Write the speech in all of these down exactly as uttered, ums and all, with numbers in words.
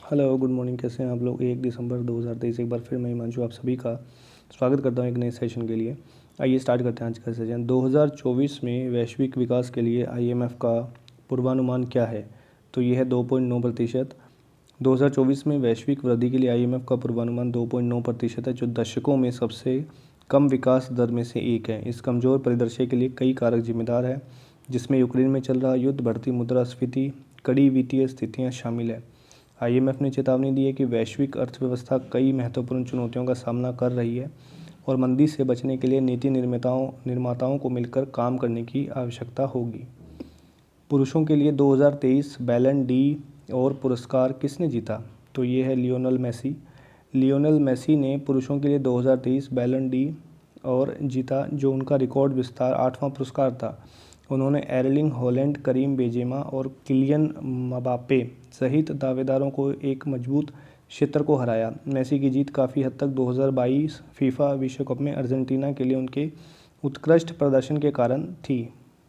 Hello, good morning. कैसे हैं आप लोग। एक दिसंबर दो हज़ार तेईस एक बार फिर मैं हिमांशु आप सभी का स्वागत करता हूं एक नए सेशन के लिए। आइए स्टार्ट करते हैं आज का सेशन। दो हज़ार चौबीस में वैश्विक विकास के लिए आईएमएफ का पूर्वानुमान क्या है? तो ये है दो पॉइंट नौ प्रतिशत। दो हज़ार चौबीस में वैश्विक वृद्धि के लिए आईएमएफ का पूर्वानुमान दो पॉइंट नौ प्रतिशत है, जो दशकों में सबसे कम विकास दर में से एक है। इस कमज़ोर परिदृश्य के लिए कई कारक जिम्मेदार हैं, जिसमें यूक्रेन में चल रहा युद्ध, बढ़ती मुद्रास्फीति, कड़ी वित्तीय स्थितियाँ शामिल है। आईएमएफ ने चेतावनी दी है कि वैश्विक अर्थव्यवस्था कई महत्वपूर्ण चुनौतियों का सामना कर रही है और मंदी से बचने के लिए नीति निर्माताओं निर्माताओं को मिलकर काम करने की आवश्यकता होगी। पुरुषों के लिए दो हज़ार तेईस बैलन डी और पुरस्कार किसने जीता? तो ये है लियोनेल मेसी। लियोनेल मेसी ने पुरुषों के लिए दो हज़ार तेईस बैलन डी और जीता, जो उनका रिकॉर्ड विस्तार आठवां पुरस्कार था। उन्होंने एर्लिंग हॉलैंड, करीम बेंजेमा और किलियन मबाप्पे सहित दावेदारों को एक मजबूत क्षेत्र को हराया। मेसी की जीत काफ़ी हद तक दो हज़ार बाईस फीफा विश्व कप में अर्जेंटीना के लिए उनके उत्कृष्ट प्रदर्शन के कारण थी।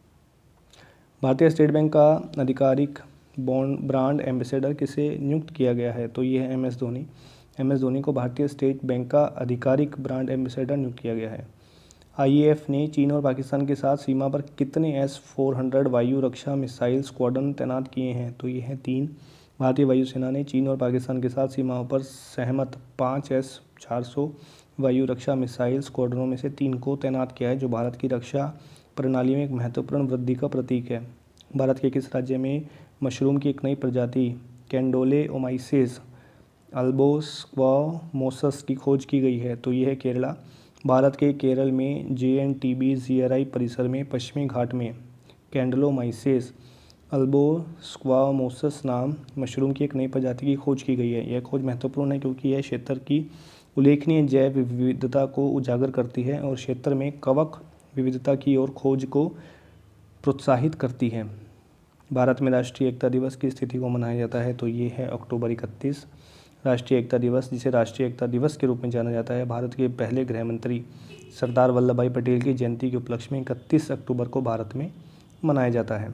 भारतीय स्टेट बैंक का आधिकारिक बॉन्ड ब्रांड एम्बेसडर किसे नियुक्त किया गया है? तो ये है M S Dhoni. M S Dhoni को भारतीय स्टेट बैंक का आधिकारिक ब्रांड एम्बेसडर नियुक्त किया गया है। आईएएफ ने चीन और पाकिस्तान के साथ सीमा पर कितने एस फोर हंड्रेड वायु रक्षा मिसाइल स्क्वाड्रन तैनात किए हैं? तो ये हैं तीन। भारतीय वायुसेना ने चीन और पाकिस्तान के साथ सीमाओं पर सहमत पाँच एस चार सौ वायु रक्षा मिसाइल स्क्वाड्रनों में से तीन को तैनात किया है, जो भारत की रक्षा प्रणाली में एक महत्वपूर्ण वृद्धि का प्रतीक है। भारत के किस राज्य में मशरूम की एक नई प्रजाति कैंडोलेओमाइसिस अल्बोस्क्वामोसस की खोज की गई है? तो ये है केरला। भारत के केरल में J N T B G R I परिसर में पश्चिमी घाट में कैंडलोमाइसिस अल्बोस्क्वामोसस नाम मशरूम की एक नई प्रजाति की खोज की गई है। यह खोज महत्वपूर्ण है क्योंकि यह क्षेत्र की उल्लेखनीय जैव विविधता को उजागर करती है और क्षेत्र में कवक विविधता की ओर खोज को प्रोत्साहित करती है। भारत में राष्ट्रीय एकता दिवस किस तिथि को मनाया जाता है? तो ये है अक्टूबर इकतीस। राष्ट्रीय एकता दिवस, जिसे राष्ट्रीय एकता दिवस के रूप में जाना जाता है, भारत के पहले गृह मंत्री सरदार वल्लभ भाई पटेल की जयंती के उपलक्ष्य में इकतीस अक्टूबर को भारत में मनाया जाता है।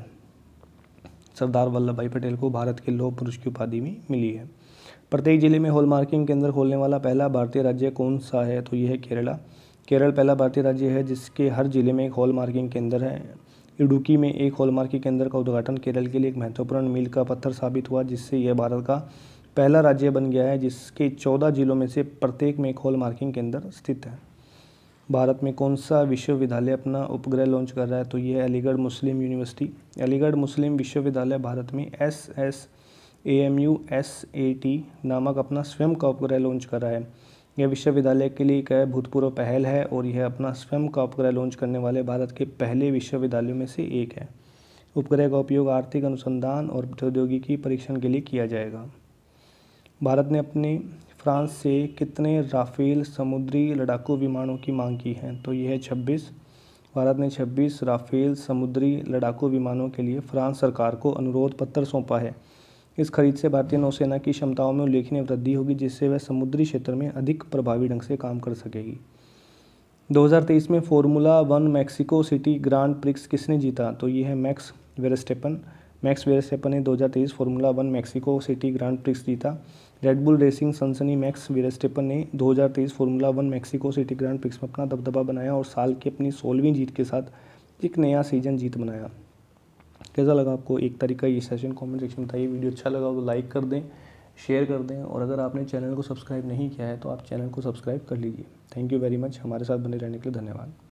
सरदार वल्लभ भाई पटेल को भारत के लौह पुरुष की उपाधि भी मिली है। प्रत्येक जिले में हॉलमार्किंग केंद्र खोलने वाला पहला भारतीय राज्य कौन सा है? तो यह है केरला। केरल पहला भारतीय राज्य है जिसके हर जिले में एक हॉलमार्किंग केंद्र है। इडुक्की में एक हॉलमार्किंग केंद्र का उद्घाटन केरल के लिए एक महत्वपूर्ण मील का पत्थर साबित हुआ, जिससे यह भारत का पहला राज्य बन गया है जिसके चौदह जिलों में से प्रत्येक में एक हॉलमार्किंग केंद्र स्थित है। भारत में कौन सा विश्वविद्यालय अपना उपग्रह लॉन्च कर रहा है? तो ये है Aligarh Muslim University. Aligarh Muslim विश्वविद्यालय भारत में S S A M U S A T नामक अपना स्वयं का उपग्रह लॉन्च कर रहा है। यह विश्वविद्यालय के लिए एक भूतपूर्व पहल है और यह अपना स्वयं का उपग्रह लॉन्च करने वाले भारत के पहले विश्वविद्यालयों में से एक है। उपग्रह का उपयोग आर्थिक अनुसंधान और प्रौद्योगिकी परीक्षण के लिए किया जाएगा। भारत ने अपने फ्रांस से कितने राफेल समुद्री लड़ाकू विमानों की मांग की है? तो यह है छब्बीस। भारत ने छब्बीस राफेल समुद्री लड़ाकू विमानों के लिए फ्रांस सरकार को अनुरोध पत्र सौंपा है। इस खरीद से भारतीय नौसेना की क्षमताओं में उल्लेखनीय वृद्धि होगी, जिससे वह समुद्री क्षेत्र में अधिक प्रभावी ढंग से काम कर सकेगी। दो हज़ार तेईस में Formula One Mexico City Grand Prix किसने जीता? तो ये है मैक्स वेरस्टेपन। मैक्स वेरस्टेपन ने दो हज़ार तेईस Formula One Mexico City Grand Prix जीता। रेडबुल रेसिंग सनसनी मैक्स वेरस्टेपन ने दो हज़ार तेईस Formula One Mexico City Grand Prix में अपना दबदबा बनाया और साल की अपनी सोलहवीं जीत के साथ एक नया सीजन जीत बनाया। कैसा लगा आपको एक तारीख का ये सेशन? कमेंट सेक्शन में बताइए। वीडियो अच्छा लगा तो लाइक कर दें, शेयर कर दें, और अगर आपने चैनल को सब्सक्राइब नहीं किया है तो आप चैनल को सब्सक्राइब कर लीजिए। Thank you very much. हमारे साथ बने रहने के लिए धन्यवाद।